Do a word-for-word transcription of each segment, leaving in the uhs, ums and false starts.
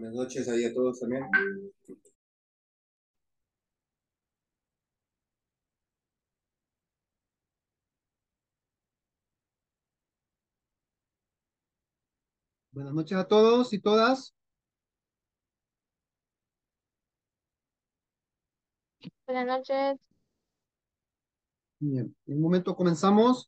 Buenas noches ahí a todos también. Buenas noches a todos y todas. Buenas noches. Bien, en un momento comenzamos.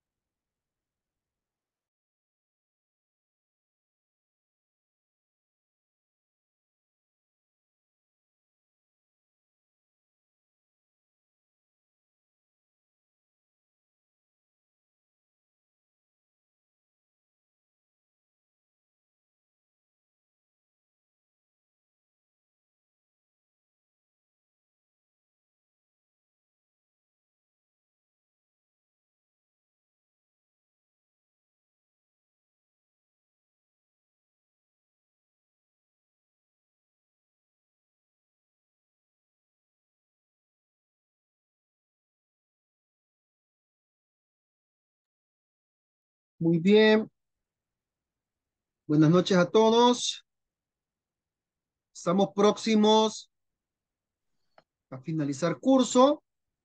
Muy bien. Buenas noches a todos. Estamos próximos a finalizar curso.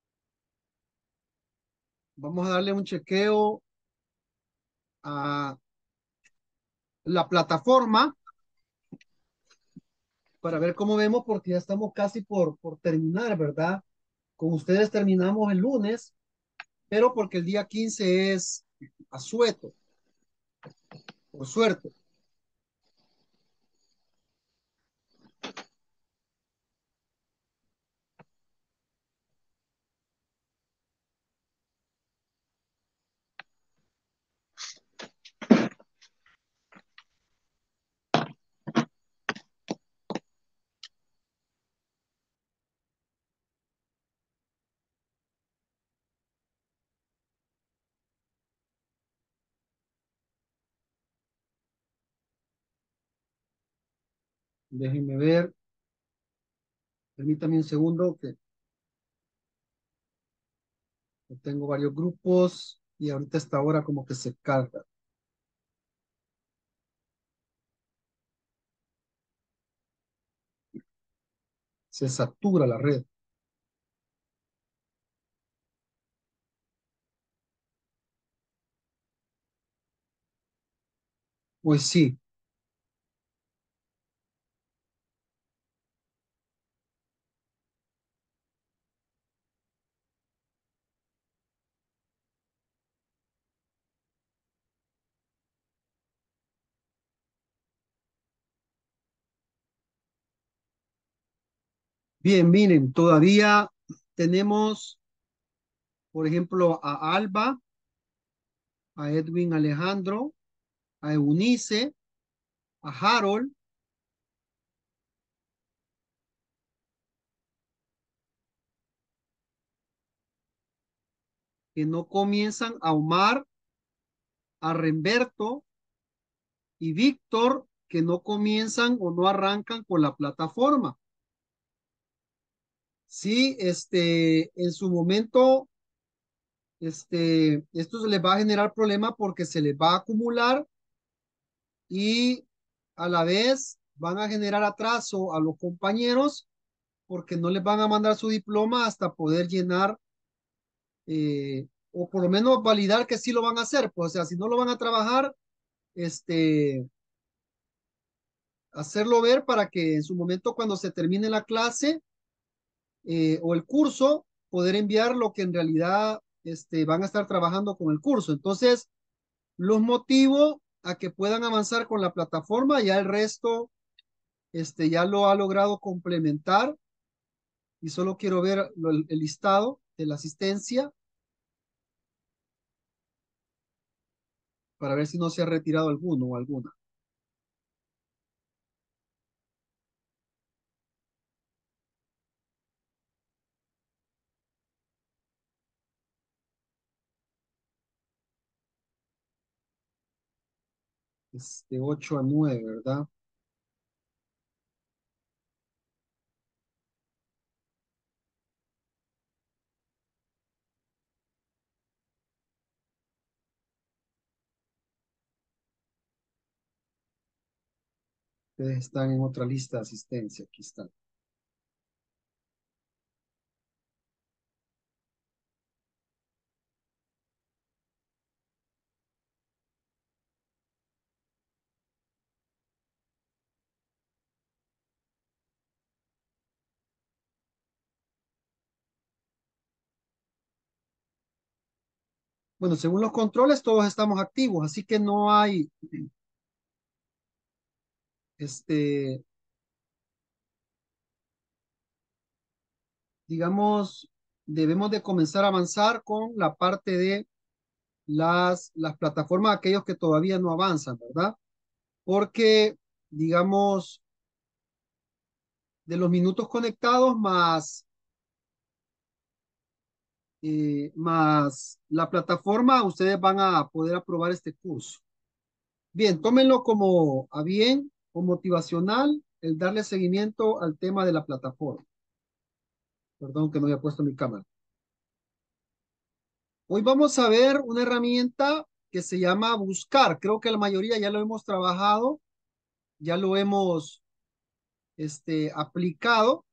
Vamos a darle un chequeo a la plataforma para ver cómo vemos, porque ya estamos casi por, por terminar, ¿verdad? Con ustedes terminamos el lunes, pero porque el día quince es asueto, por suerte. Déjenme ver. Permítame un segundo que tengo varios grupos y ahorita esta hora como que se carga, se satura la red. Pues sí, bien, miren, todavía tenemos, por ejemplo, a Alba, a Edwin Alejandro, a Eunice, a Harold, que no comienzan, a Omar, a Remberto y Víctor, que no comienzan o no arrancan con la plataforma. Sí, este, en su momento, este, esto se les va a generar problema porque se les va a acumular y a la vez van a generar atraso a los compañeros porque no les van a mandar su diploma hasta poder llenar eh, o por lo menos validar que sí lo van a hacer. Pues, o sea, si no lo van a trabajar, este, hacerlo ver para que en su momento cuando se termine la clase eh, o el curso, poder enviar lo que en realidad este, van a estar trabajando con el curso. Entonces, los motivo a que puedan avanzar con la plataforma, ya el resto este, ya lo ha logrado complementar y solo quiero ver lo- el, el listado de la asistencia para ver si no se ha retirado alguno o alguna. Es de ocho a nueve, ¿verdad? Ustedes están en otra lista de asistencia. Aquí están. Bueno, según los controles, todos estamos activos, así que no hay, este, digamos, debemos de comenzar a avanzar con la parte de las, las plataformas, aquellos que todavía no avanzan, ¿verdad? Porque, digamos, de los minutos conectados más, eh, más la plataforma, ustedes van a poder aprobar este curso. Bien, tómenlo como a bien o motivacional el darle seguimiento al tema de la plataforma. Perdón que no había puesto mi cámara. Hoy vamos a ver una herramienta que se llama Buscar. Creo que la mayoría ya lo hemos trabajado, ya lo hemos este, aplicado,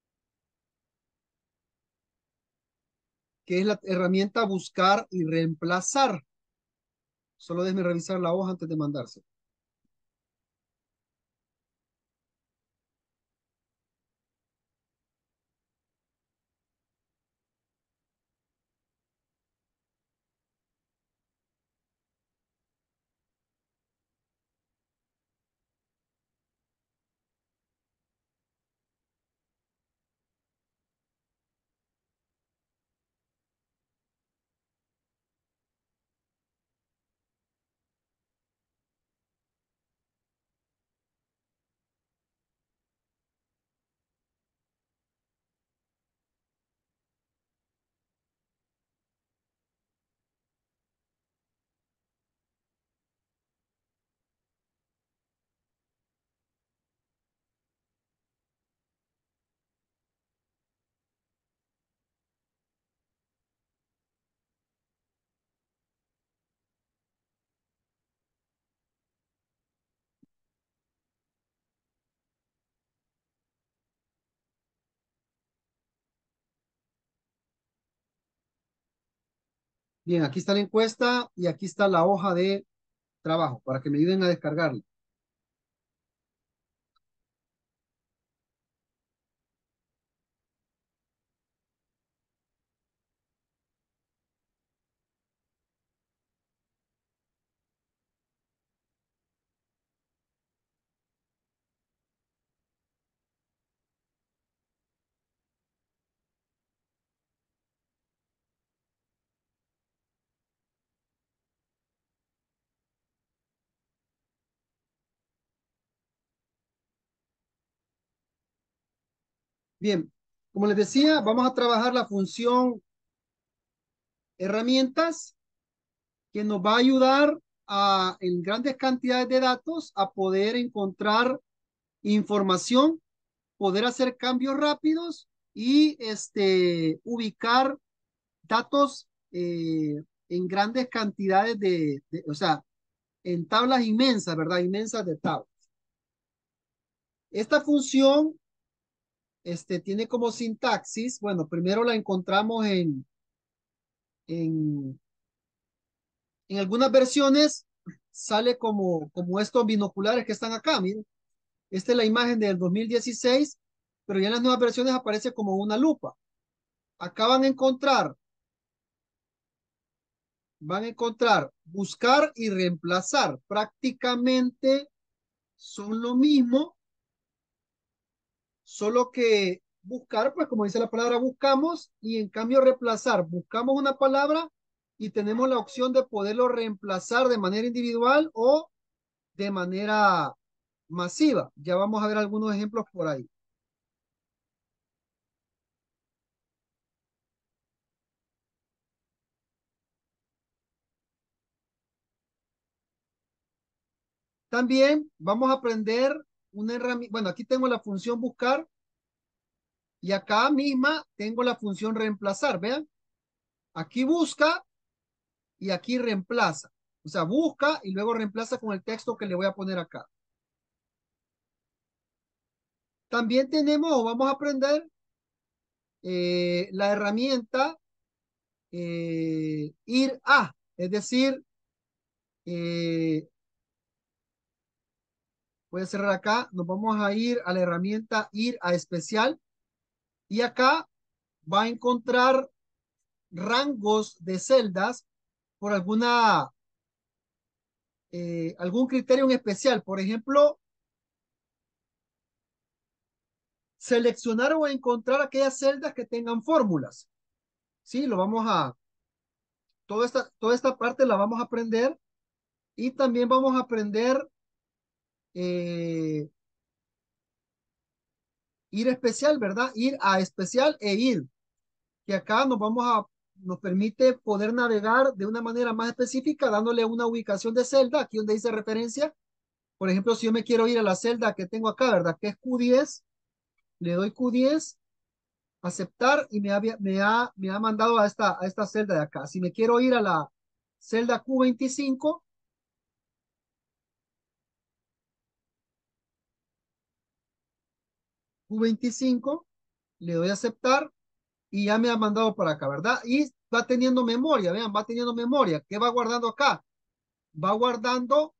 que es la herramienta Buscar y Reemplazar. Solo déjenme revisar la hoja antes de mandarse. Bien, aquí está la encuesta y aquí está la hoja de trabajo para que me ayuden a descargarla. Bien, como les decía, vamos a trabajar la función herramientas que nos va a ayudar a, en grandes cantidades de datos a poder encontrar información, poder hacer cambios rápidos y este, ubicar datos eh, en grandes cantidades de, de, o sea, en tablas inmensas, ¿verdad? Inmensas de tablas. Esta función este, tiene como sintaxis, bueno, primero la encontramos en, en, en algunas versiones, sale como, como estos binoculares que están acá, miren. Esta es la imagen del dos mil dieciséis, pero ya en las nuevas versiones aparece como una lupa. Acá van a encontrar, van a encontrar buscar y reemplazar. Prácticamente son lo mismo, solo que buscar, pues como dice la palabra, buscamos y en cambio reemplazar, buscamos una palabra y tenemos la opción de poderlo reemplazar de manera individual o de manera masiva. Ya vamos a ver algunos ejemplos por ahí. También vamos a aprender una herramienta. Bueno, aquí tengo la función buscar y acá misma tengo la función reemplazar. Vean, aquí busca y aquí reemplaza. O sea, busca y luego reemplaza con el texto que le voy a poner acá. También tenemos o vamos a aprender eh, la herramienta eh, ir a, es decir, eh, voy a cerrar acá, nos vamos a ir a la herramienta ir a especial y acá va a encontrar rangos de celdas por alguna, eh, algún criterio en especial. Por ejemplo, seleccionar o encontrar aquellas celdas que tengan fórmulas. Sí, lo vamos a, toda esta, toda esta parte la vamos a aprender y también vamos a aprender eh, ir especial, ¿verdad? Ir a especial e ir, que acá nos vamos a, nos permite poder navegar de una manera más específica, dándole una ubicación de celda, aquí donde dice referencia. Por ejemplo, si yo me quiero ir a la celda que tengo acá, ¿verdad? Que es Q diez, le doy Q diez, aceptar y me ha, me ha, me ha mandado a esta, a esta celda de acá. Si me quiero ir a la celda Q veinticinco, Q veinticinco, le doy a aceptar y ya me ha mandado para acá, ¿verdad? Y va teniendo memoria, vean, va teniendo memoria. ¿Qué va guardando acá? Va guardando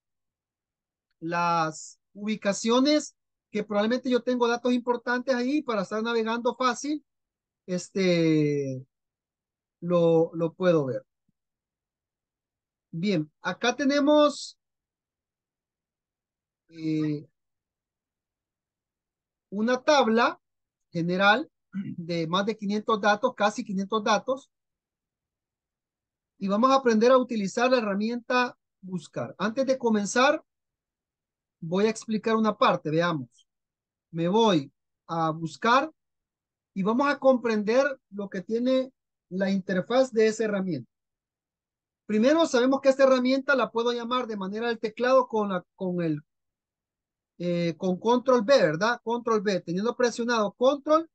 las ubicaciones que probablemente yo tengo datos importantes ahí para estar navegando fácil, este, lo, lo puedo ver. Bien, acá tenemos eh, una tabla general de más de quinientos datos, casi quinientos datos, y vamos a aprender a utilizar la herramienta buscar. Antes de comenzar, voy a explicar una parte, veamos. Me voy a buscar y vamos a comprender lo que tiene la interfaz de esa herramienta. Primero, sabemos que esta herramienta la puedo llamar de manera del teclado con, la, con el eh, con control B, ¿verdad? Control B, teniendo presionado control,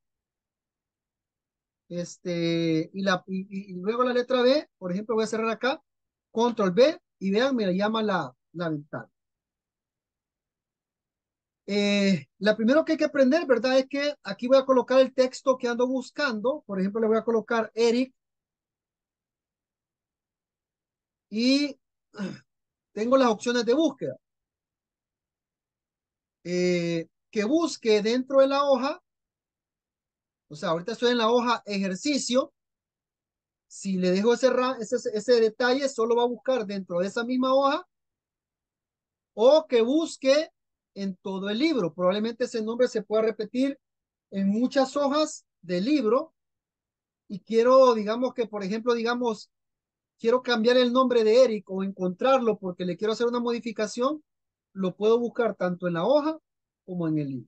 este, y, la, y, y luego la letra B, por ejemplo, voy a cerrar acá, control B, y vean, me llama la, la ventana. Eh, la primero que hay que aprender, ¿verdad? Es que aquí voy a colocar el texto que ando buscando. Por ejemplo, le voy a colocar Eric y tengo las opciones de búsqueda. Eh, que busque dentro de la hoja, o sea, ahorita estoy en la hoja ejercicio. Si le dejo ese, ese, ese detalle, solo va a buscar dentro de esa misma hoja o que busque en todo el libro. Probablemente ese nombre se pueda repetir en muchas hojas del libro y quiero, digamos que, por ejemplo, digamos, quiero cambiar el nombre de Eric o encontrarlo porque le quiero hacer una modificación, lo puedo buscar tanto en la hoja como en el libro.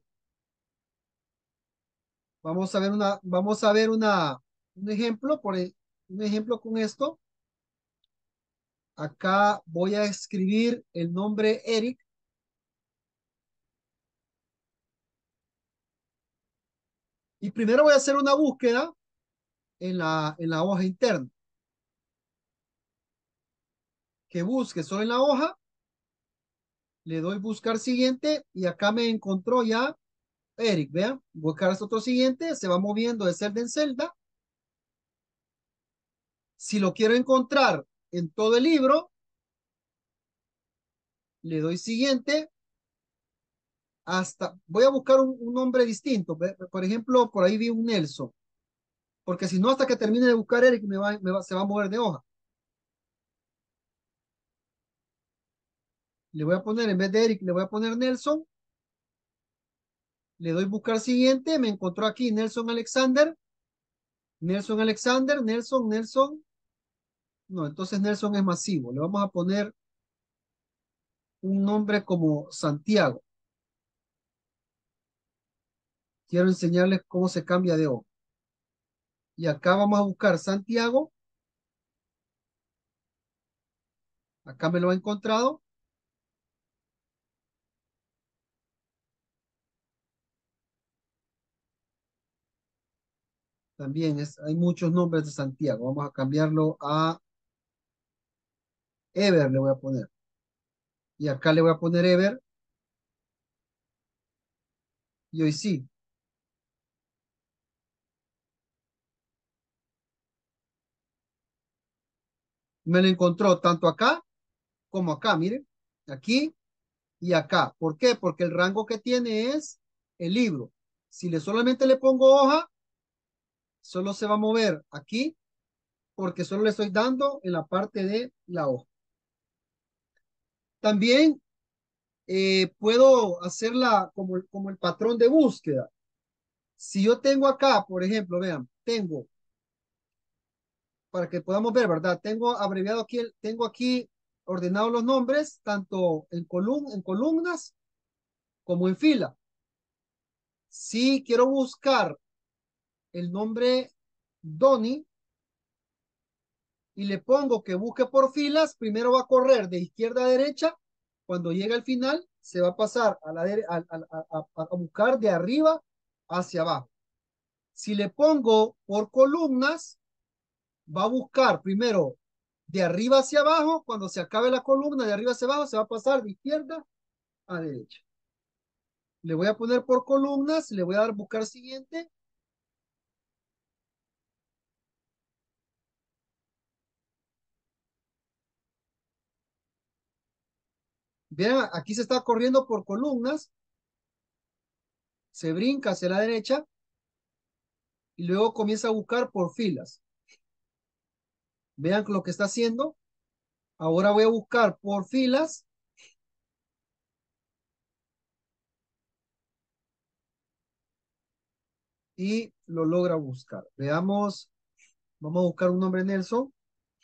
Vamos a ver una, vamos a ver una, un ejemplo, por e- un ejemplo con esto. Acá voy a escribir el nombre Eric y primero voy a hacer una búsqueda en la, en la hoja interna. Que busque solo en la hoja, le doy buscar siguiente y acá me encontró ya Eric, vean, buscar otro siguiente, se va moviendo de celda en celda. Si lo quiero encontrar en todo el libro, le doy siguiente hasta, voy a buscar un, un nombre distinto. Por ejemplo, por ahí vi un Nelson, porque si no, hasta que termine de buscar Eric, me va, me va, se va a mover de hoja. Le voy a poner, en vez de Eric, le voy a poner Nelson. Le doy buscar siguiente, me encontró aquí Nelson Alexander. Nelson Alexander, Nelson, Nelson. No, entonces Nelson es masivo. Le vamos a poner un nombre como Santiago. Quiero enseñarles cómo se cambia de O. Y acá vamos a buscar Santiago. Acá me lo ha encontrado. También es, hay muchos nombres de Santiago. Vamos a cambiarlo a Ever, le voy a poner. Y acá le voy a poner Ever. Y hoy sí, me lo encontró tanto acá como acá, miren, aquí y acá. ¿Por qué? Porque el rango que tiene es el libro. Si le solamente le pongo hoja, solo se va a mover aquí porque solo le estoy dando en la parte de la hoja. También eh, puedo hacerla como, el- como el patrón de búsqueda. Si yo tengo acá, por ejemplo, vean, tengo, para que podamos ver, ¿verdad? Tengo abreviado aquí, el- tengo aquí ordenados los nombres, tanto en, colum en columnas como en fila. Si quiero buscar el nombre Donny y le pongo que busque por filas, primero va a correr de izquierda a derecha. Cuando llegue al final, se va a pasar a, la dere- a, a- a- a- a buscar de arriba hacia abajo. Si le pongo por columnas, va a buscar primero de arriba hacia abajo. Cuando se acabe la columna de arriba hacia abajo, se va a pasar de izquierda a derecha. Le voy a poner por columnas, le voy a dar buscar siguiente. Vean, aquí se está corriendo por columnas, se brinca hacia la derecha y luego comienza a buscar por filas. Vean lo que está haciendo. Ahora voy a buscar por filas y lo logra buscar. Veamos, vamos a buscar un nombre Nelson.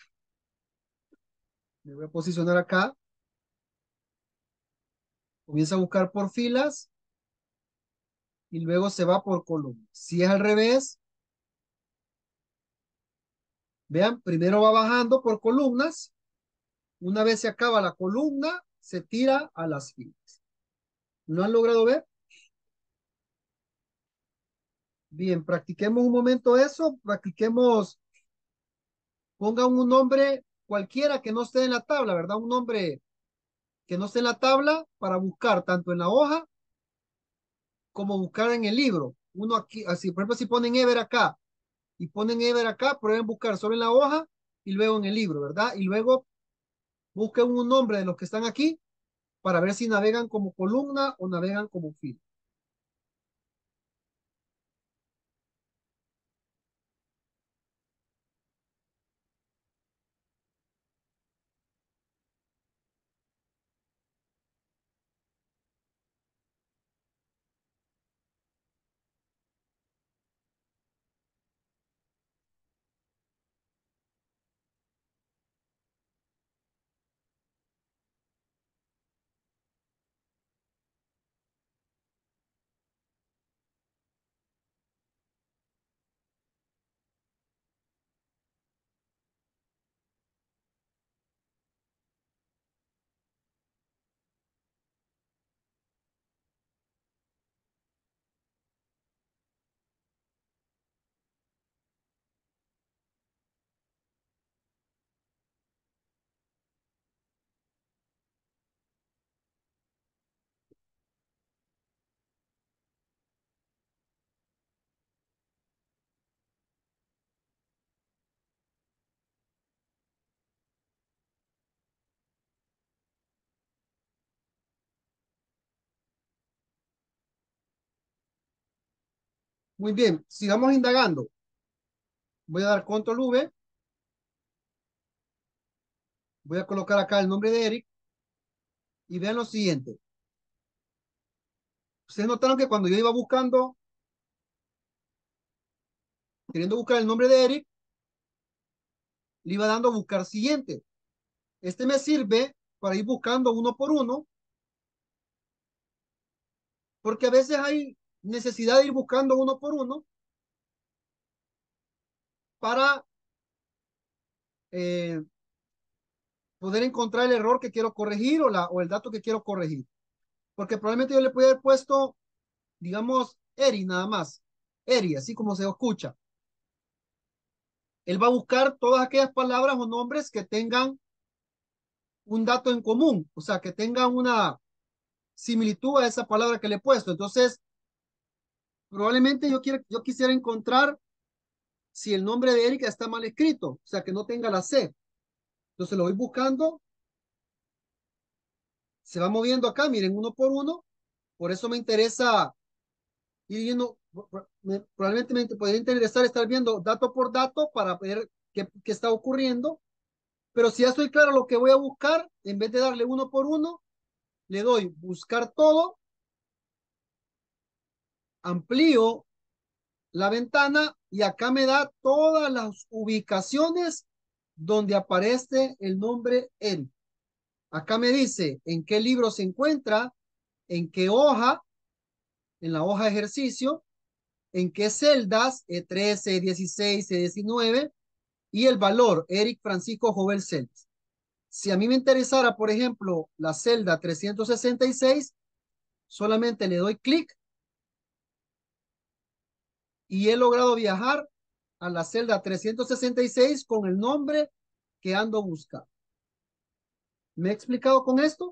Me voy a posicionar acá. Comienza a buscar por filas y luego se va por columnas. Si es al revés, vean, primero va bajando por columnas. Una vez se acaba la columna, se tira a las filas. ¿Lo han logrado ver? Bien, practiquemos un momento eso. Practiquemos, pongan un nombre cualquiera que no esté en la tabla, ¿verdad? Un nombre que no esté en la tabla para buscar tanto en la hoja como buscar en el libro. Uno aquí, así, por ejemplo, si ponen Ever acá y ponen Ever acá, prueben buscar solo en la hoja y luego en el libro, ¿verdad? Y luego busquen un nombre de los que están aquí para ver si navegan como columna o navegan como fila. Muy bien, sigamos indagando. Voy a dar control V, voy a colocar acá el nombre de Eric y vean lo siguiente. Ustedes notaron que cuando yo iba buscando, queriendo buscar el nombre de Eric, le iba dando buscar siguiente. Este me sirve para ir buscando uno por uno, porque a veces hay necesidad de ir buscando uno por uno para eh, poder encontrar el error que quiero corregir o, la, o el dato que quiero corregir. Porque probablemente yo le pueda haber puesto, digamos, Eri nada más. Eri, así como se escucha. Él va a buscar todas aquellas palabras o nombres que tengan un dato en común, o sea, que tengan una similitud a esa palabra que le he puesto. Entonces, Probablemente yo, quiera, yo quisiera encontrar si el nombre de Erika está mal escrito, o sea, que no tenga la C. Entonces lo voy buscando, se va moviendo acá, miren, uno por uno. Por eso me interesa ir viendo, me- probablemente me podría interesar estar viendo dato por dato para ver qué, qué está ocurriendo. Pero si ya estoy claro lo que voy a buscar, en vez de darle uno por uno, le doy buscar todo, amplío la ventana y acá me da todas las ubicaciones donde aparece el nombre Eric. Acá me dice en qué libro se encuentra, en qué hoja, en la hoja de ejercicio, en qué celdas, E trece, E dieciséis, E diecinueve, y el valor, Eric Francisco Jovel Celdas. Si a mí me interesara, por ejemplo, la celda trescientos sesenta y seis, solamente le doy clic y he logrado viajar a la celda trescientos sesenta y seis con el nombre que ando buscando. ¿Me he explicado con esto?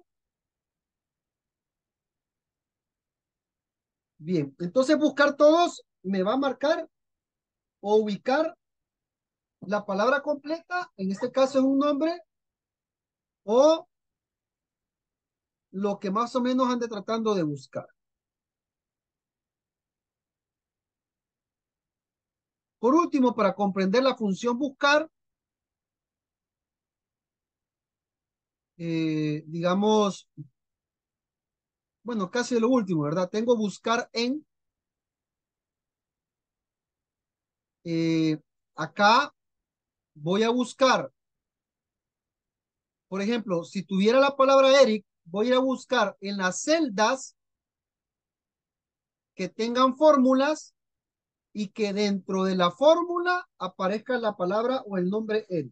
Bien, entonces buscar todos me va a marcar o ubicar la palabra completa, en este caso es un nombre, o lo que más o menos ande tratando de buscar. Por último, para comprender la función buscar, eh, digamos, bueno, casi lo último, ¿verdad? Tengo buscar en, eh, acá voy a buscar, por ejemplo, si tuviera la palabra Eric, voy a ir a buscar en las celdas que tengan fórmulas y que dentro de la fórmula aparezca la palabra o el nombre Eric.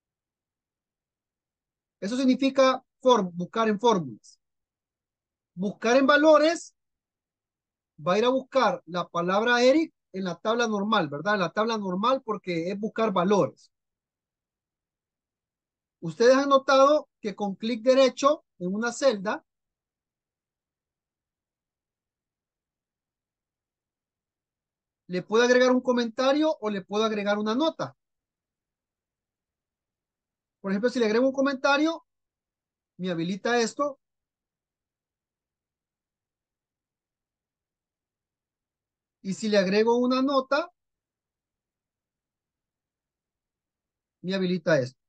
Eso significa form, buscar en fórmulas. Buscar en valores va a ir a buscar la palabra Eric en la tabla normal, ¿verdad? En la tabla normal porque es buscar valores. Ustedes han notado que con clic derecho en una celda le puedo agregar un comentario o le puedo agregar una nota. Por ejemplo, si le agrego un comentario, me habilita esto. Y si le agrego una nota, me habilita esto.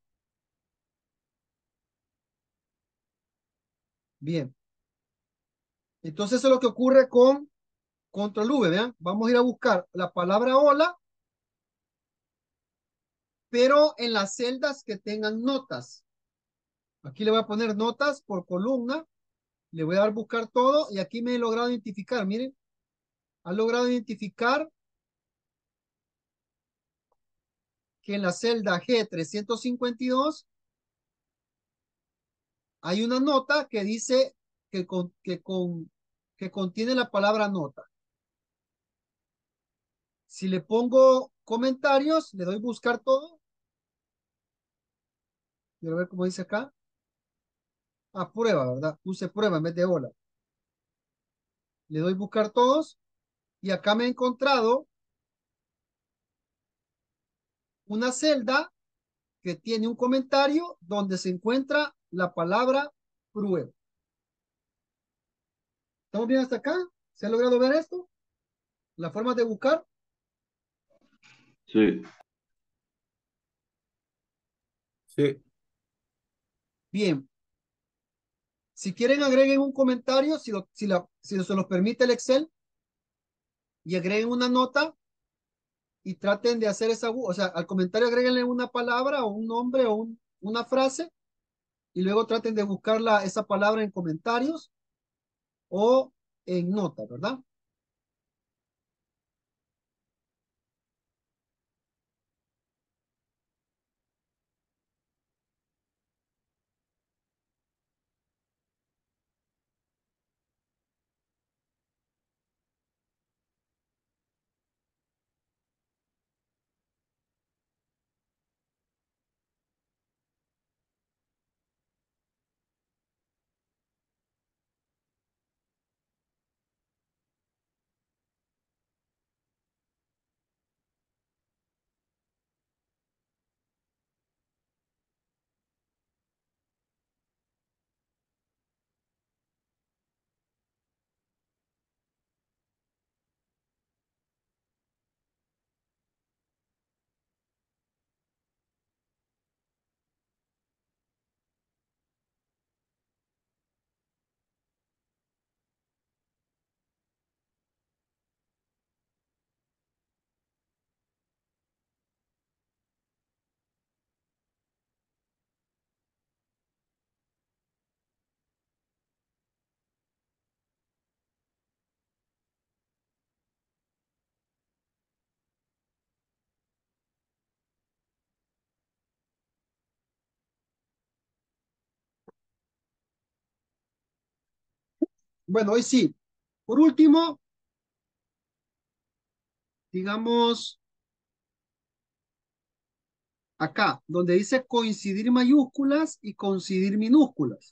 Bien. Entonces eso es lo que ocurre con control V, vean. Vamos a ir a buscar la palabra hola, pero en las celdas que tengan notas. Aquí le voy a poner notas por columna. Le voy a dar buscar todo y aquí me he logrado identificar. Miren, ha logrado identificar que en la celda G trescientos cincuenta y dos hay una nota que dice que, con, que, con, que contiene la palabra nota. Si le pongo comentarios, le doy buscar todo. Quiero ver cómo dice acá. Ah, prueba, ¿verdad? Puse prueba en vez de hola. Le doy buscar todos y acá me he encontrado una celda que tiene un comentario donde se encuentra la palabra prueba. ¿Estamos bien hasta acá? ¿Se ha logrado ver esto? La forma de buscar. Sí. Sí. Bien. Si quieren, agreguen un comentario, si, lo, si, la, si se los permite el Excel, y agreguen una nota y traten de hacer esa, o sea, al comentario agréguenle una palabra o un nombre o un, una frase y luego traten de buscar la, esa palabra en comentarios o en nota, ¿verdad? Bueno, hoy sí. Por último, digamos acá, donde dice coincidir mayúsculas y coincidir minúsculas.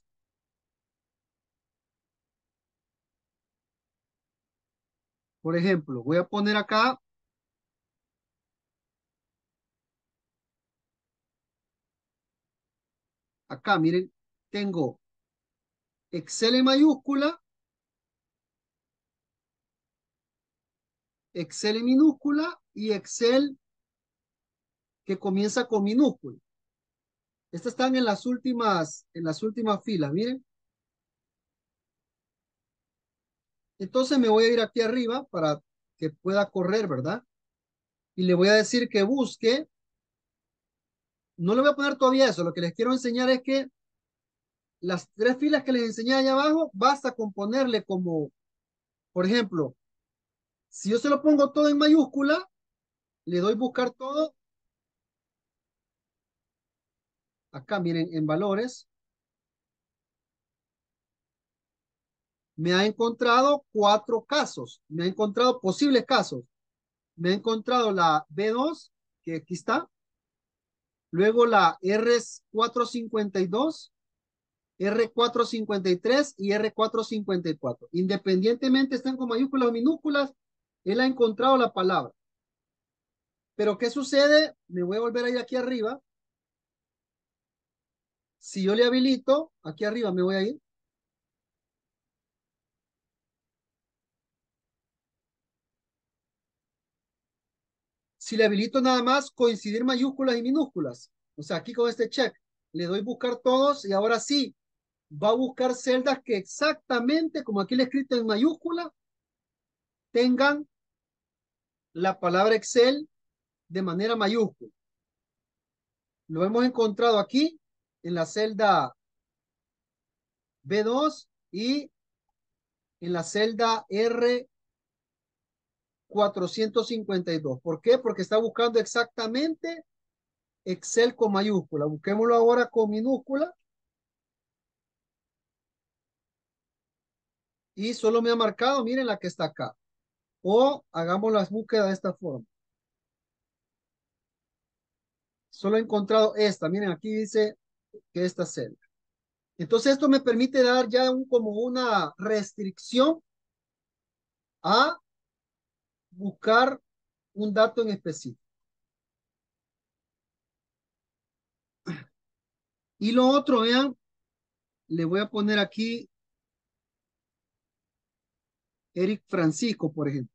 Por ejemplo, voy a poner acá, acá, miren, tengo Excel en mayúscula, Excel en minúscula y Excel que comienza con minúscula. Estas están en las últimas, en las últimas filas, miren. Entonces me voy a ir aquí arriba para que pueda correr, ¿verdad? Y le voy a decir que busque. No le voy a poner todavía eso. Lo que les quiero enseñar es que las tres filas que les enseñé allá abajo, basta con ponerle como, por ejemplo, si yo se lo pongo todo en mayúscula, le doy buscar todo. Acá, miren, en valores, me ha encontrado cuatro casos. Me ha encontrado posibles casos. Me ha encontrado la B dos, que aquí está. Luego la R cuatrocientos cincuenta y dos, R cuatrocientos cincuenta y tres y R cuatrocientos cincuenta y cuatro. Independientemente estén con mayúsculas o minúsculas, él ha encontrado la palabra. Pero ¿qué sucede? Me voy a volver a ir aquí arriba. Si yo le habilito, aquí arriba me voy a ir. Si le habilito nada más coincidir mayúsculas y minúsculas, o sea, aquí con este check, le doy buscar todos y ahora sí, va a buscar celdas que exactamente, como aquí le he escrito en mayúscula, tengan la palabra Excel de manera mayúscula. Lo hemos encontrado aquí en la celda B dos y en la celda R cuatrocientos cincuenta y dos. ¿Por qué? Porque está buscando exactamente Excel con mayúscula. Busquémoslo ahora con minúscula y solo me ha marcado, miren la que está acá. O hagamos las búsquedas de esta forma. Solo he encontrado esta. Miren, aquí dice que esta celda. Entonces esto me permite dar ya un, como una restricción a buscar un dato en específico. Y lo otro, vean, le voy a poner aquí Eric Francisco, por ejemplo.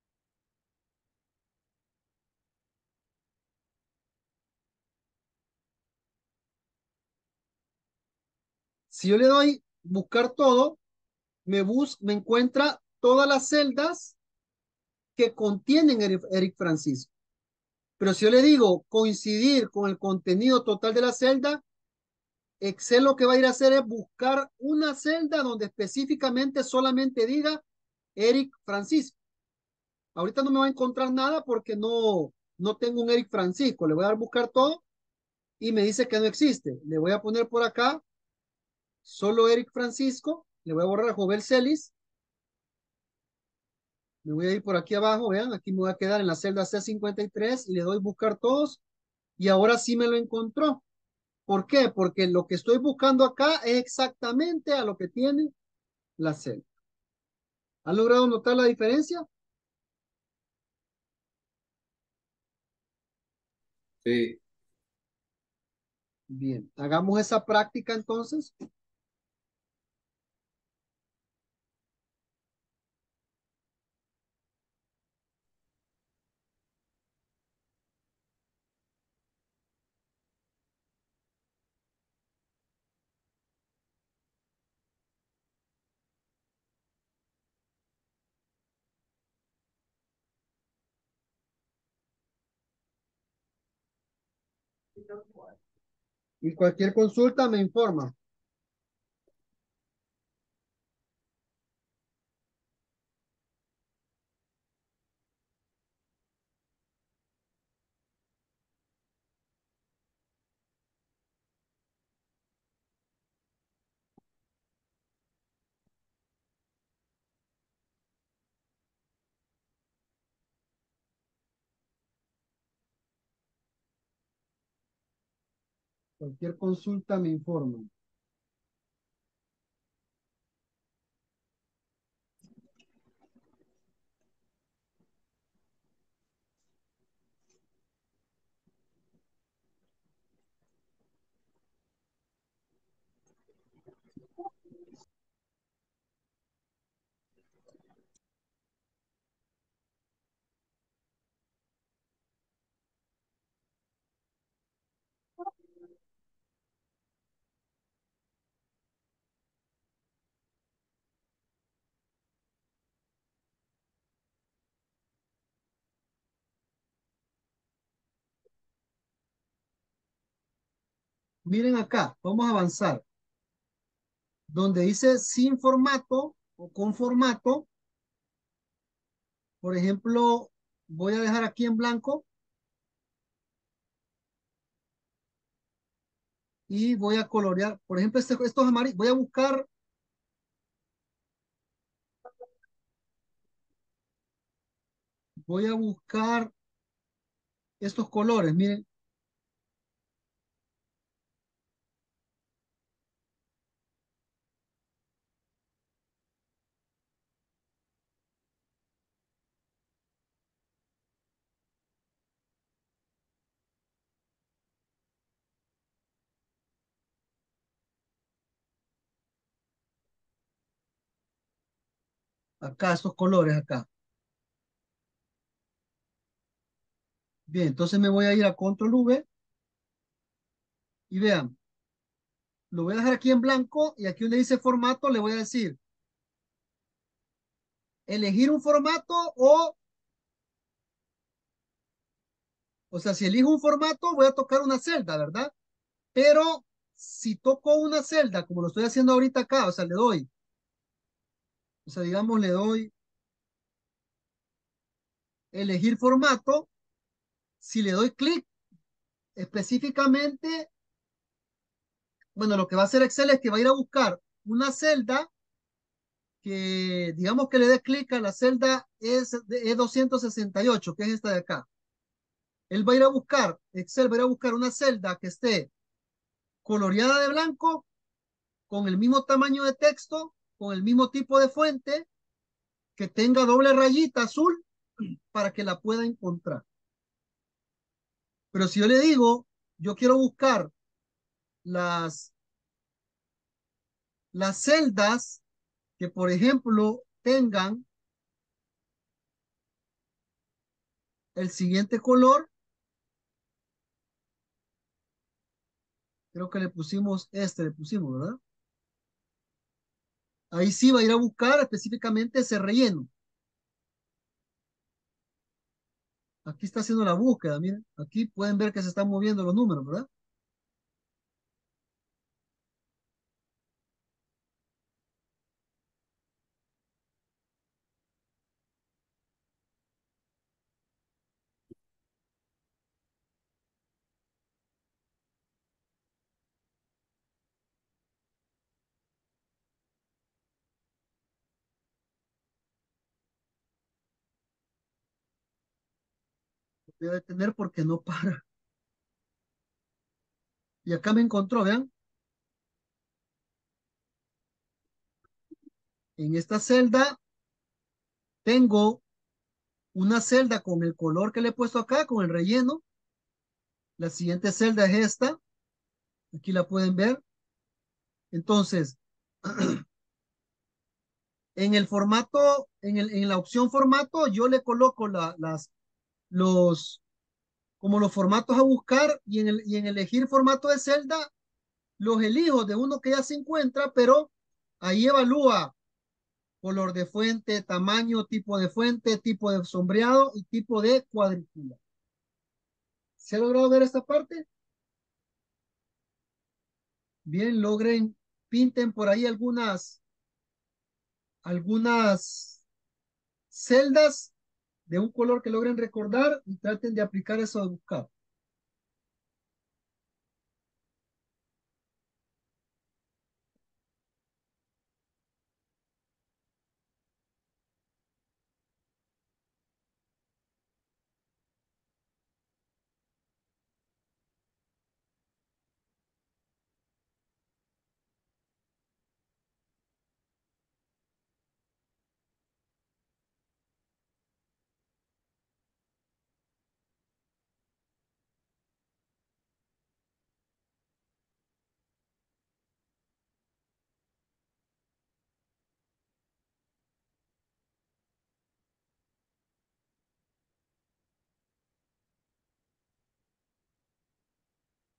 Si yo le doy buscar todo, me, bus me encuentra todas las celdas que contienen Eric, Eric Francisco. Pero si yo le digo coincidir con el contenido total de la celda, Excel lo que va a ir a hacer es buscar una celda donde específicamente solamente diga Eric Francisco. Ahorita no me va a encontrar nada porque no, no tengo un Eric Francisco. Le voy a dar buscar todo y me dice que no existe. Le voy a poner por acá solo Eric Francisco. Le voy a borrar a Jovel Celis. Me voy a ir por aquí abajo, vean, aquí me voy a quedar en la celda C cincuenta y tres y le doy buscar todos y ahora sí me lo encontró. ¿Por qué? Porque lo que estoy buscando acá es exactamente a lo que tiene la celda. ¿Han logrado notar la diferencia? Sí, Bien, hagamos esa práctica entonces. Y cualquier consulta me informa. Cualquier consulta me informa. Miren acá, vamos a avanzar. Donde dice sin formato o con formato, por ejemplo, voy a dejar aquí en blanco y voy a colorear. Por ejemplo, este, estos amarillos. Voy a buscar, voy a buscar estos colores. Miren, acá, estos colores acá. Bien, entonces me voy a ir a control V y vean, lo voy a dejar aquí en blanco y aquí donde dice formato le voy a decir elegir un formato o, o sea, si elijo un formato voy a tocar una celda, ¿verdad? Pero si toco una celda, como lo estoy haciendo ahorita acá, o sea, le doy, o sea, digamos, le doy elegir formato, si le doy clic específicamente, bueno, lo que va a hacer Excel es que va a ir a buscar una celda que, digamos que le dé clic a la celda E doscientos sesenta y ocho, que es esta de acá. Él va a ir a buscar, Excel va a ir a buscar una celda que esté coloreada de blanco, con el mismo tamaño de texto, con el mismo tipo de fuente, que tenga doble rayita azul para que la pueda encontrar. Pero si yo le digo, yo quiero buscar las, las celdas que, por ejemplo, tengan el siguiente color, creo que le pusimos este, le pusimos, ¿verdad? Ahí sí va a ir a buscar específicamente ese relleno. Aquí está haciendo la búsqueda, miren. Aquí pueden ver que se están moviendo los números, ¿verdad? Voy a detener porque no para. Y acá me encontró, vean, en esta celda tengo una celda con el color que le he puesto acá, con el relleno. La siguiente celda es esta. Aquí la pueden ver. Entonces, en el formato, en, el, en la opción formato, yo le coloco la, las, los, como los formatos a buscar y en, el, y en elegir formato de celda, los elijo de uno que ya se encuentra, pero ahí evalúa color de fuente, tamaño, tipo de fuente, tipo de sombreado y tipo de cuadrícula. ¿Se ha logrado ver esta parte? Bien, logren, pinten por ahí algunas, algunas celdas de un color que logren recordar y traten de aplicar eso de buscar.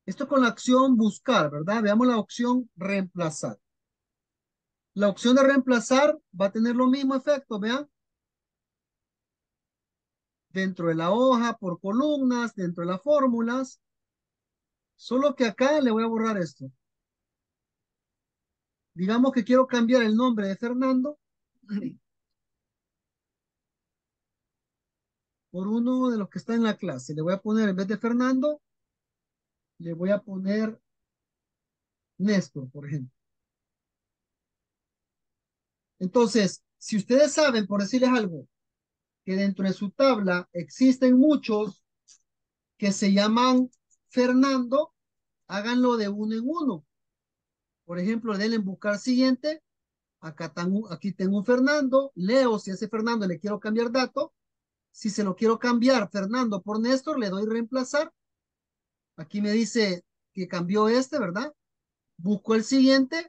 Esto con la opción buscar, ¿verdad? Veamos la opción reemplazar. La opción de reemplazar va a tener lo mismo efecto, vean. Dentro de la hoja, por columnas, dentro de las fórmulas. Solo que acá le voy a borrar esto. Digamos que quiero cambiar el nombre de Fernando por uno de los que está en la clase. Le voy a poner, en vez de Fernando, le voy a poner Néstor, por ejemplo. Entonces, si ustedes saben, por decirles algo, que dentro de su tabla existen muchos que se llaman Fernando, háganlo de uno en uno. Por ejemplo, denle en buscar siguiente. Acá tengo, aquí tengo un Fernando. Leo si a ese Fernando le quiero cambiar dato. Si se lo quiero cambiar Fernando por Néstor, le doy reemplazar. Aquí me dice que cambió este, ¿verdad? Busco el siguiente.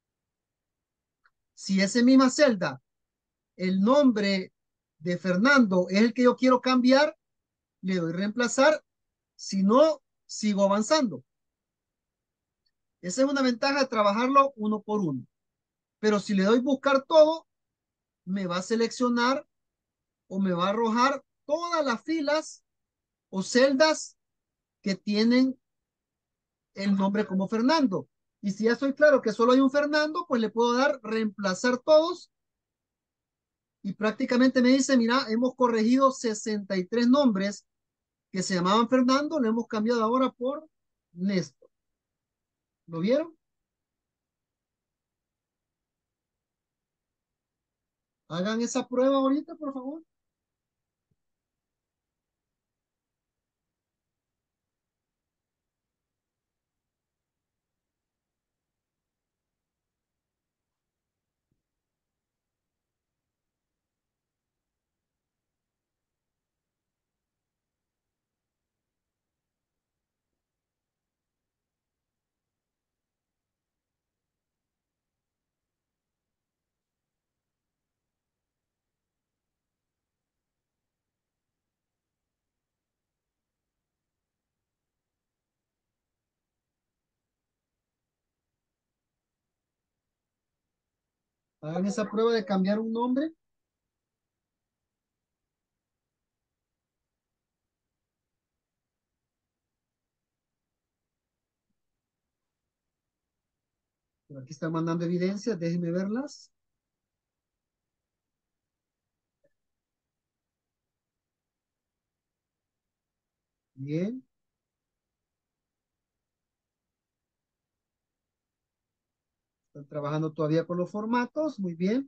Si esa misma celda, el nombre de Fernando es el que yo quiero cambiar, le doy reemplazar. Si no, sigo avanzando. Esa es una ventaja de trabajarlo uno por uno. Pero si le doy buscar todo, me va a seleccionar o me va a arrojar todas las filas o celdas que tienen el nombre como Fernando. Y si ya estoy claro que solo hay un Fernando, pues le puedo dar reemplazar todos y prácticamente me dice, mira, hemos corregido sesenta y tres nombres que se llamaban Fernando, lo hemos cambiado ahora por Néstor. ¿Lo vieron? Hagan esa prueba ahorita, por favor. Hagan esa prueba de cambiar un nombre. Por aquí están mandando evidencias, déjenme verlas. Bien, están trabajando todavía con los formatos, muy bien.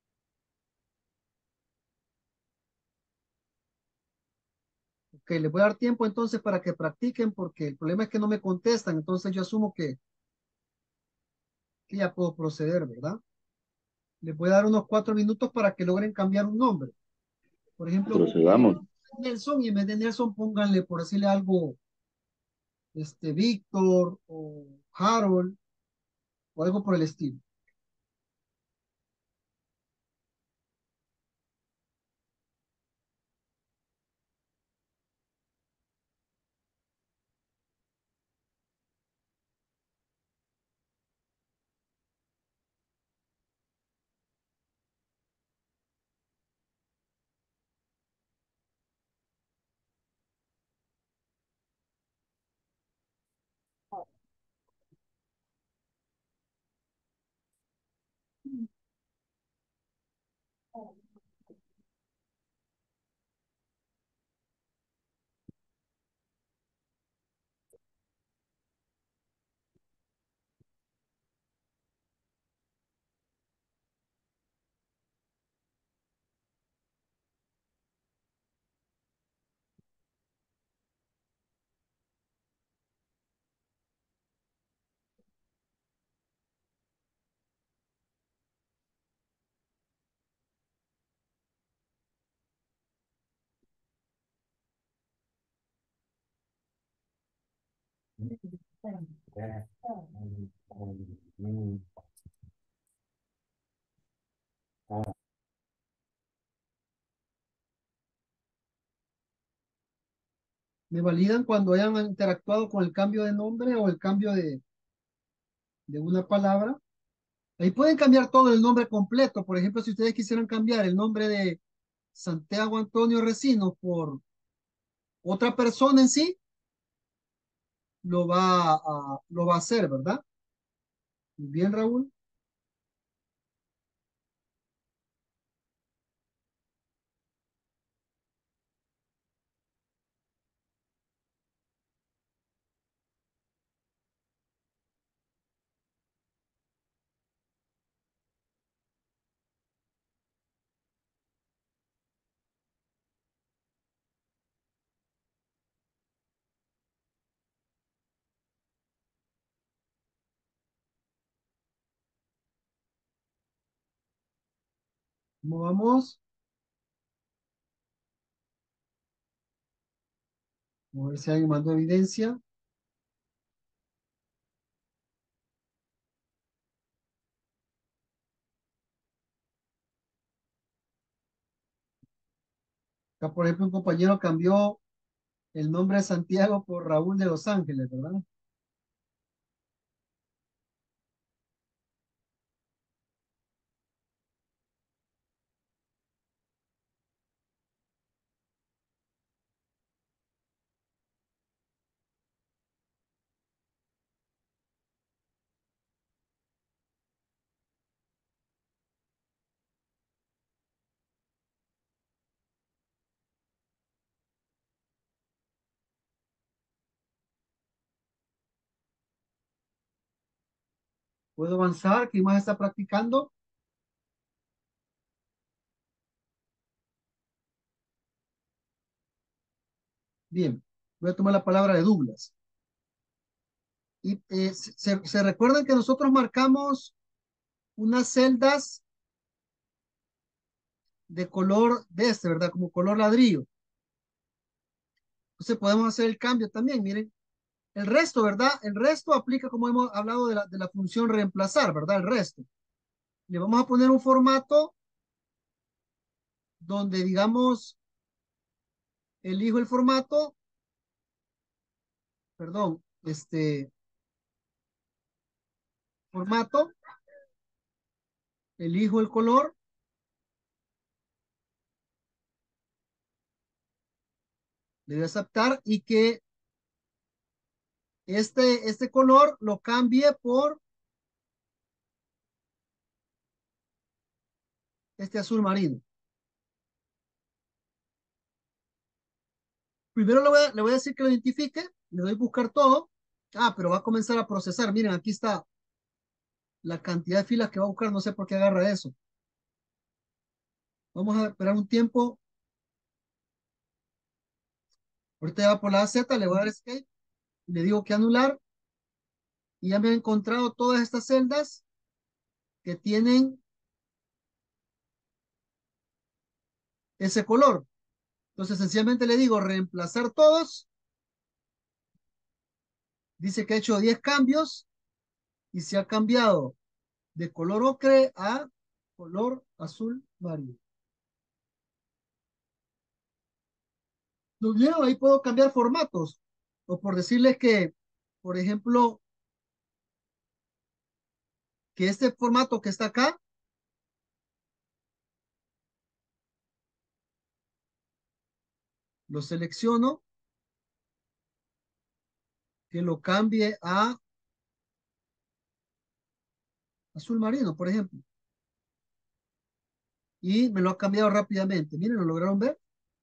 Ok, les voy a dar tiempo entonces para que practiquen porque el problema es que no me contestan, entonces yo asumo que, que ya puedo proceder, ¿verdad? Les voy a dar unos cuatro minutos para que logren cambiar un nombre. Por ejemplo, busquen Procedamos. Nelson y en vez de Nelson pónganle, por decirle algo, este, Víctor o Harold o algo por el estilo. Me validan cuando hayan interactuado con el cambio de nombre o el cambio de, de una palabra. Ahí pueden cambiar todo el nombre completo. Por ejemplo, si ustedes quisieran cambiar el nombre de Santiago Antonio Recino por otra persona en sí, lo va a, lo va a hacer, ¿verdad? Muy bien, Raúl. ¿Cómo vamos? Vamos a ver si alguien mandó evidencia. Acá, por ejemplo, un compañero cambió el nombre de Santiago por Raúl de Los Ángeles, ¿verdad? ¿Puedo avanzar? ¿Quién más está practicando? Bien, voy a tomar la palabra de Douglas. Y eh, se, se recuerdan que nosotros marcamos unas celdas de color de este, ¿verdad? Como color ladrillo. Entonces podemos hacer el cambio también, miren. El resto, ¿verdad? El resto aplica como hemos hablado de la, de la función reemplazar, ¿verdad? El resto. Le vamos a poner un formato donde, digamos, elijo el formato, perdón, este formato, elijo el color, le voy a aceptar y que este, este color lo cambie por este azul marino. Primero le voy a, le voy a decir que lo identifique, le doy a buscar todo. Ah, pero va a comenzar a procesar. Miren, aquí está la cantidad de filas que va a buscar, no sé por qué agarra eso. Vamos a esperar un tiempo. Ahorita ya va por la Z, le voy a dar escape, le digo que anular y ya me he encontrado todas estas celdas que tienen ese color. Entonces, sencillamente le digo reemplazar todos. Dice que ha hecho diez cambios y se ha cambiado de color ocre a color azul marino. ¿Lo vieron? Ahí puedo cambiar formatos. O por decirles que, por ejemplo, que este formato que está acá, lo selecciono, que lo cambie a azul marino, por ejemplo. Y me lo ha cambiado rápidamente. Miren, ¿lo lograron ver?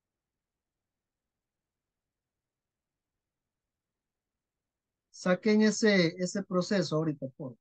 Saquen ese, ese proceso ahorita, por.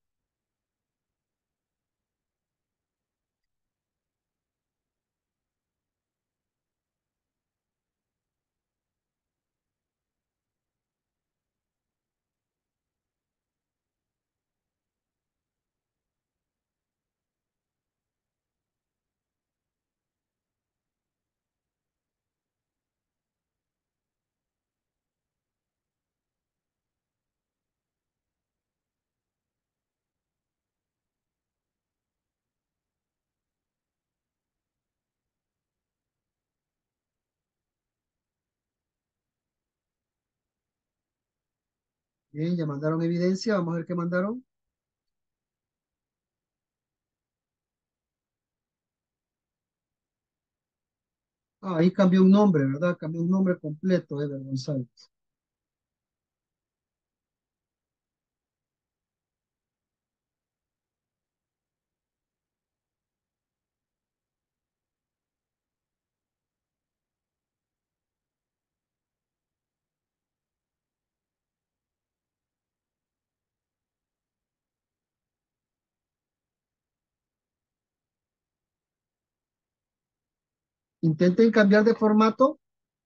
Bien, ya mandaron evidencia. Vamos a ver qué mandaron. Ah, ahí cambió un nombre, ¿verdad? Cambió un nombre completo, Eder González. Intenten cambiar de formato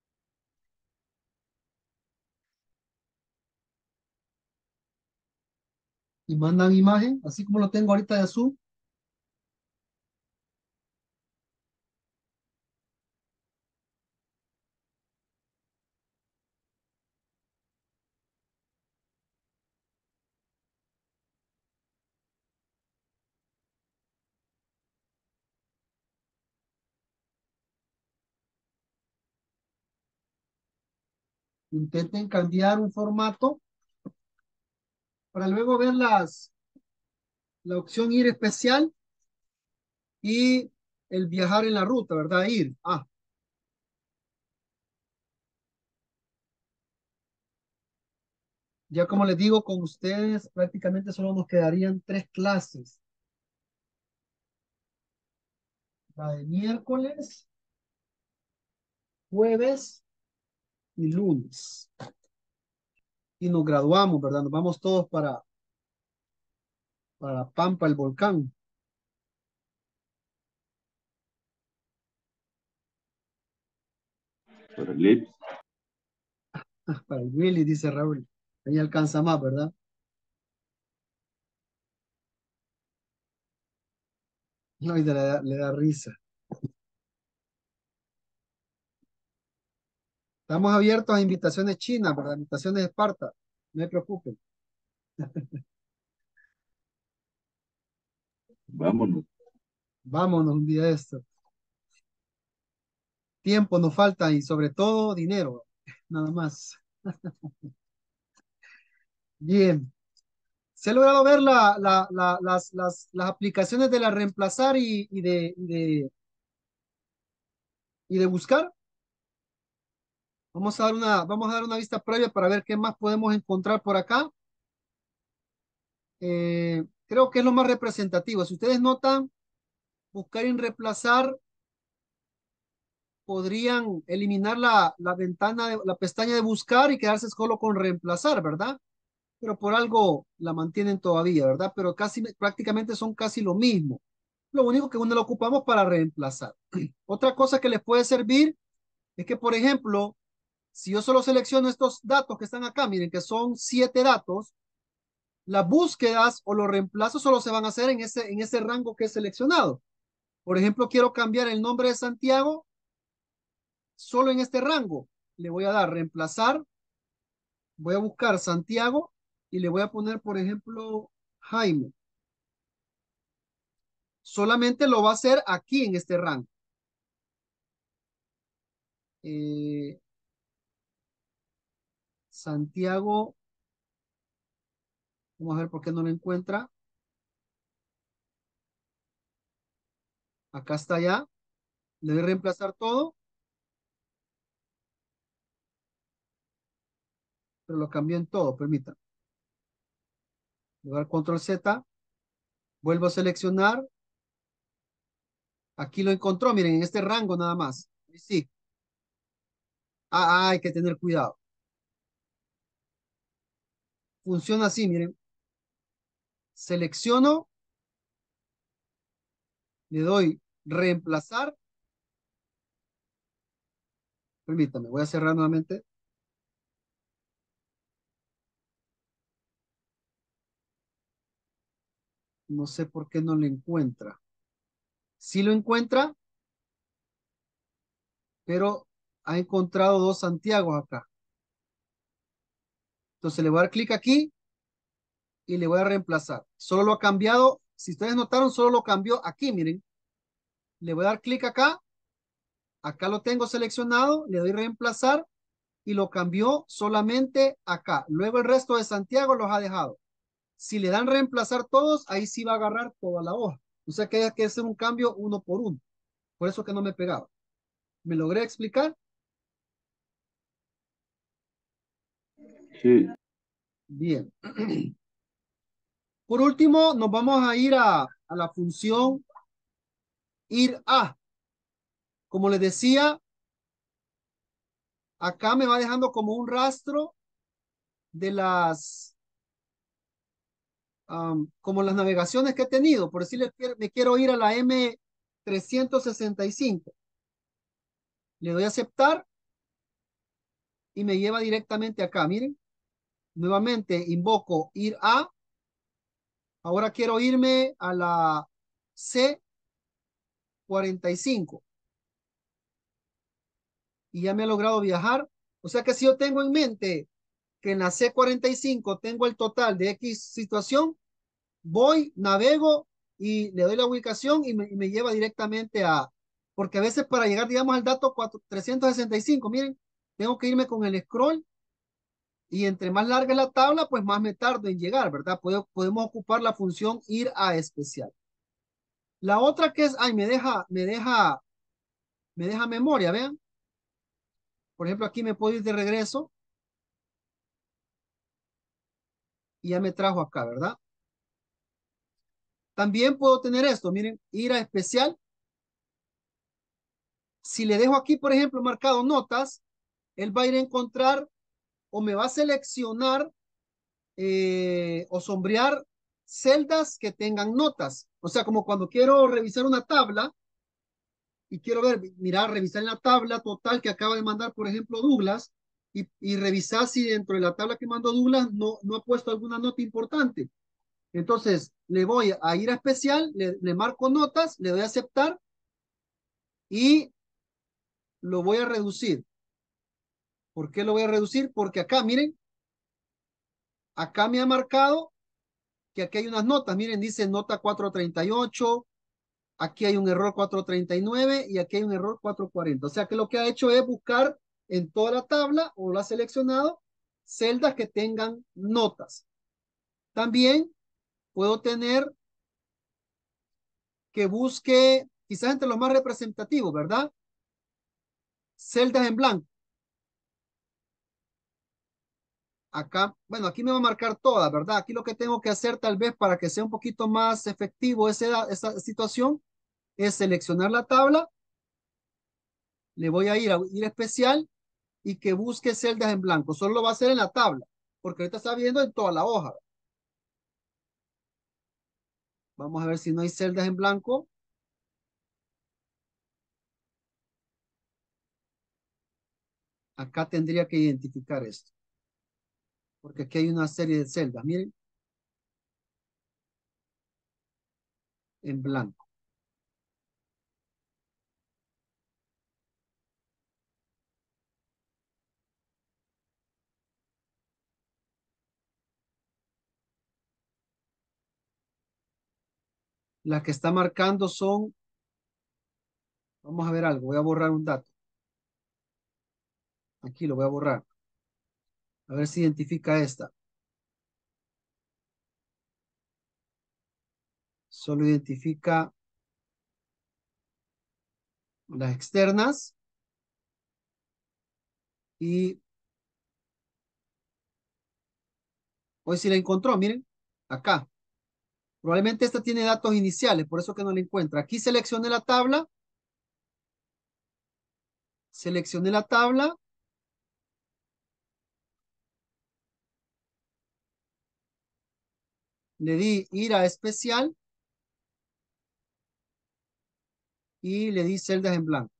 y mandan imagen, así como lo tengo ahorita de azul. Intenten cambiar un formato para luego ver las, la opción ir especial y el viajar en la ruta, ¿verdad? Ir. Ah, ya como les digo, con ustedes prácticamente solo nos quedarían tres clases. La de miércoles, jueves y lunes. Y nos graduamos, ¿verdad? Nos vamos todos para, para Pampa, el volcán. Para el I P S. Para el Willy, dice Raúl. Ahí alcanza más, ¿verdad? No, y le da, le da risa. Estamos abiertos a invitaciones chinas, ¿verdad? Invitaciones de Esparta. No se preocupen. Vámonos. Vámonos un día de esto. Tiempo nos falta y sobre todo dinero. Nada más. Bien. ¿Se ha logrado ver la, la- la- las, las, las aplicaciones de la reemplazar y, y de, y de, y de buscar? Vamos a dar una, vamos a dar una vista previa para ver qué más podemos encontrar por acá. Eh, creo que es lo más representativo. Si ustedes notan, buscar y reemplazar podrían eliminar la, la ventana, de, la pestaña de buscar y quedarse solo con reemplazar, ¿verdad? Pero por algo la mantienen todavía, ¿verdad? Pero casi, prácticamente son casi lo mismo. Lo único que uno lo ocupamos para reemplazar. Otra cosa que les puede servir es que, por ejemplo, si yo solo selecciono estos datos que están acá, miren que son siete datos, las búsquedas o los reemplazos solo se van a hacer en ese, en ese rango que he seleccionado. Por ejemplo, quiero cambiar el nombre de Santiago solo en este rango. Le voy a dar reemplazar, voy a buscar Santiago y le voy a poner, por ejemplo, Jaime. Solamente lo va a hacer aquí en este rango. Eh, Santiago, vamos a ver por qué no lo encuentra. Acá está ya. Le doy a reemplazar todo, pero lo cambié en todo, permítanme. Le voy a dar control Z, vuelvo a seleccionar. Aquí lo encontró, miren, en este rango nada más. Y sí, ah, ah, hay que tener cuidado. Funciona así, miren. Selecciono, le doy reemplazar. Permítame, voy a cerrar nuevamente. No sé por qué no lo encuentra. Sí lo encuentra, pero ha encontrado dos Santiago acá. Entonces le voy a dar clic aquí y le voy a reemplazar. Solo lo ha cambiado. Si ustedes notaron, solo lo cambió aquí, miren. Le voy a dar clic acá. Acá lo tengo seleccionado. Le doy reemplazar y lo cambió solamente acá. Luego el resto de Santiago los ha dejado. Si le dan reemplazar todos, ahí sí va a agarrar toda la hoja. O sea que hay que hacer un cambio uno por uno. Por eso que no me pegaba. ¿Me logré explicar? Sí. Bien. Por último, nos vamos a ir a, a la función ir a. Como les decía, acá me va dejando como un rastro de las, um, como las navegaciones que he tenido. Por decirles, me quiero ir a la M trescientos sesenta y cinco. Le doy a aceptar y me lleva directamente acá. Miren, nuevamente invoco ir a. Ahora quiero irme a la C cuarenta y cinco y ya me ha logrado viajar. O sea que si yo tengo en mente que en la C cuarenta y cinco tengo el total de X situación, voy, navego y le doy la ubicación y me, y me lleva directamente a, porque a veces para llegar, digamos, al dato cuatro, trescientos sesenta y cinco, miren, tengo que irme con el scroll y entre más larga es la tabla, pues más me tardo en llegar, ¿verdad? Puedo, podemos ocupar la función ir a especial. La otra que es, ay, me deja, me deja, me deja memoria, vean. Por ejemplo, aquí me puedo ir de regreso y ya me trajo acá, ¿verdad? También puedo tener esto, miren, ir a especial. Si le dejo aquí, por ejemplo, marcado notas, él va a ir a encontrar o me va a seleccionar eh, o sombrear celdas que tengan notas. O sea, como cuando quiero revisar una tabla y quiero ver, mirar, revisar en la tabla total que acaba de mandar, por ejemplo, Douglas, y, y revisar si dentro de la tabla que mandó Douglas no, no ha puesto alguna nota importante. Entonces, le voy a ir a especial, le, le marco notas, le doy a aceptar y lo voy a reducir. ¿Por qué lo voy a reducir? Porque acá, miren, acá me ha marcado que aquí hay unas notas. Miren, dice nota cuatrocientos treinta y ocho, aquí hay un error cuatrocientos treinta y nueve y aquí hay un error cuatrocientos cuarenta. O sea que lo que ha hecho es buscar en toda la tabla o lo ha seleccionado celdas que tengan notas. También puedo tener que busque quizás entre los más representativos, ¿verdad? Celdas en blanco. Acá, bueno, aquí me va a marcar todas, ¿verdad? Aquí lo que tengo que hacer tal vez para que sea un poquito más efectivo esa, esa situación es seleccionar la tabla, le voy a ir a ir especial y que busque celdas en blanco. Solo lo va a hacer en la tabla, porque ahorita está viendo en toda la hoja. Vamos a ver si no hay celdas en blanco. Acá tendría que identificar esto, porque aquí hay una serie de celdas, miren, en blanco. Las que está marcando son, vamos a ver algo, voy a borrar un dato. Aquí lo voy a borrar. A ver si identifica esta. Solo identifica las externas y hoy sí la encontró, miren, acá. Probablemente esta tiene datos iniciales, por eso que no la encuentra. Aquí seleccioné la tabla, seleccioné la tabla, le di ir a especial y le di celdas en blanco.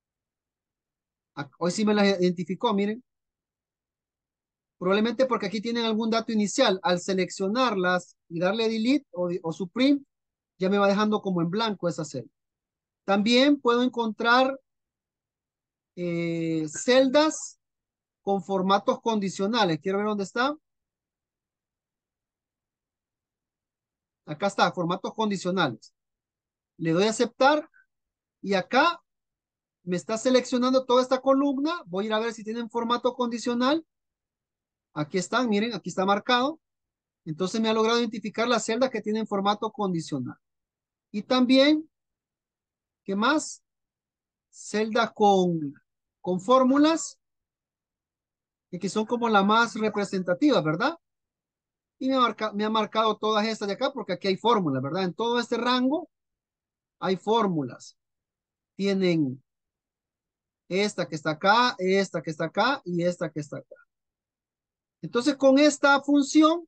Hoy sí me las identificó, miren. Probablemente porque aquí tienen algún dato inicial. Al seleccionarlas y darle delete o, o supreme, ya me va dejando como en blanco esa celda. También puedo encontrar eh, celdas con formatos condicionales. Quiero ver dónde está. Acá está, formatos condicionales. Le doy a aceptar y acá me está seleccionando toda esta columna. Voy a ir a ver si tienen formato condicional. Aquí están, miren, aquí está marcado. Entonces me ha logrado identificar las celdas que tienen formato condicional. Y también, ¿qué más? Celdas con, con fórmulas, que que son como las más representativas, ¿verdad? Y me ha, marca- me ha marcado todas estas de acá porque aquí hay fórmulas, ¿verdad? En todo este rango hay fórmulas. Tienen esta que está acá, esta que está acá y esta que está acá. Entonces, con esta función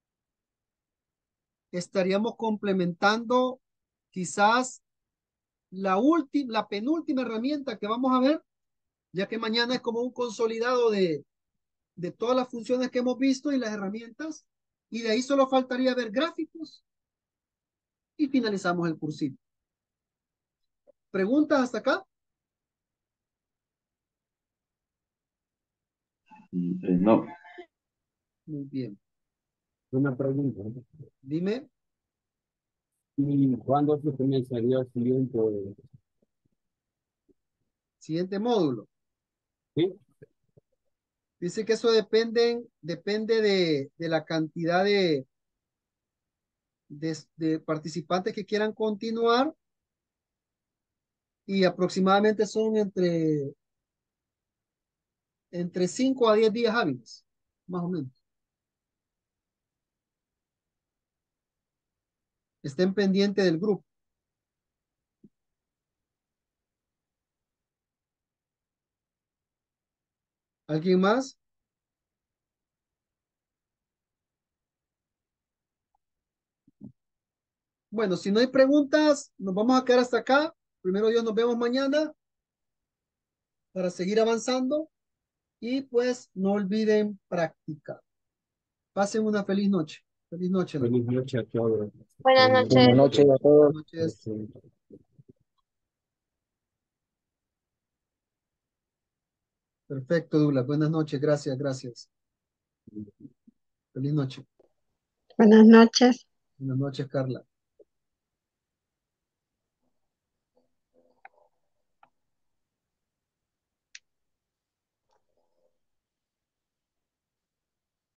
estaríamos complementando quizás la última, la penúltima herramienta que vamos a ver, ya que mañana es como un consolidado de, de todas las funciones que hemos visto y las herramientas, y de ahí solo faltaría ver gráficos y finalizamos el cursito. ¿Preguntas hasta acá? Eh, no. Muy bien. Una pregunta. Dime, ¿Y cuándo se comenzaría el siguiente? siguiente módulo. ¿Sí? Dice que eso depende, depende de, de la cantidad de, de, de participantes que quieran continuar y aproximadamente son entre, entre cinco a diez días hábiles, más o menos. Estén pendientes del grupo. ¿Alguien más? Bueno, si no hay preguntas, nos vamos a quedar hasta acá. Primero Dios, nos vemos mañana para seguir avanzando y pues no olviden practicar. Pasen una feliz noche. Feliz noche, Lalo. Feliz noche a todos. Buenas Buenas noches. Buenas noches a todos. Buenas noches. noches. Perfecto, Douglas. Buenas noches. Gracias, gracias. Feliz noche. Buenas noches. Buenas noches, Carla.